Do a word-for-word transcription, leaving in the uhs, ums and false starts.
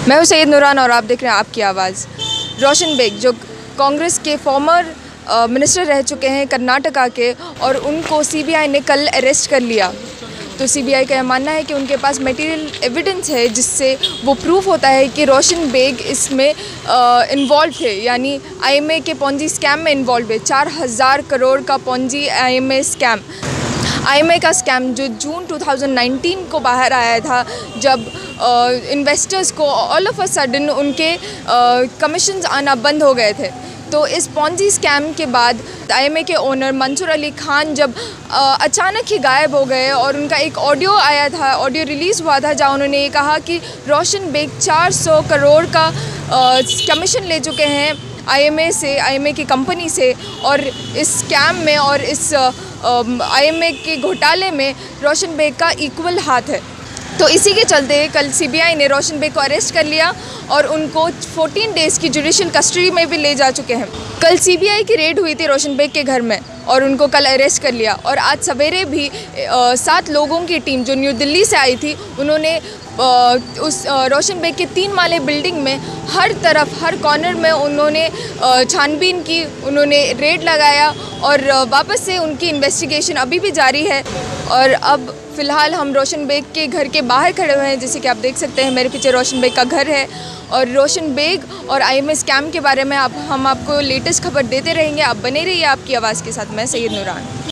मैं हूं सैयद नूरान और आप देख रहे हैं आपकी आवाज़। रोशन बेग जो कांग्रेस के फॉर्मर मिनिस्टर रह चुके हैं कर्नाटका के, और उनको सीबीआई ने कल अरेस्ट कर लिया। तो सीबीआई का यह मानना है कि उनके पास मटेरियल एविडेंस है जिससे वो प्रूफ होता है कि रोशन बेग इसमें इन्वॉल्व थे, यानी आईएमए के पॉन्जी स्कैम में इन्वॉल्व है। चार हज़ार करोड़ का पॉन्जी आईएमए स्कैम आईएमए का स्कैम जो जून दो हज़ार उन्नीस को बाहर आया था, जब इन्वेस्टर्स को ऑल ऑफ अ सडन उनके कमीशंस आना बंद हो गए थे। तो इस पॉन्जी स्कैम के बाद आईएमए के ओनर मंसूर अली खान जब आ, अचानक ही गायब हो गए, और उनका एक ऑडियो आया था, ऑडियो रिलीज़ हुआ था, जहाँ उन्होंने ये कहा कि रोशन बेग चार सौ करोड़ का कमीशन ले चुके हैं आईएमए से, आईएमए की कंपनी से, और इस स्कैम में और इस आईएमए के घोटाले में रोशन बेग का इक्वल हाथ है। तो इसी के चलते कल सीबीआई ने रोशन बेग को अरेस्ट कर लिया और उनको चौदह डेज़ की जुडिशियल कस्टडी में भी ले जा चुके हैं। कल सीबीआई की रेड हुई थी रोशन बेग के घर में और उनको कल अरेस्ट कर लिया। और आज सवेरे भी सात लोगों की टीम जो न्यू दिल्ली से आई थी, उन्होंने आ, उस आ, रोशन बेग के तीन माले बिल्डिंग में हर तरफ हर कॉर्नर में उन्होंने छानबीन की, उन्होंने रेड लगाया, और वापस से उनकी इन्वेस्टिगेशन अभी भी जारी है। और अब फ़िलहाल हम रोशन बेग के घर के बाहर खड़े हुए हैं, जैसे कि आप देख सकते हैं मेरे पीछे रोशन बेग का घर है। और रोशन बेग और आईएमए स्कैम के बारे में आप हम आपको लेटेस्ट खबर देते रहेंगे। आप बने रहिए आपकी आवाज़ के साथ। मैं सैयद नूरान।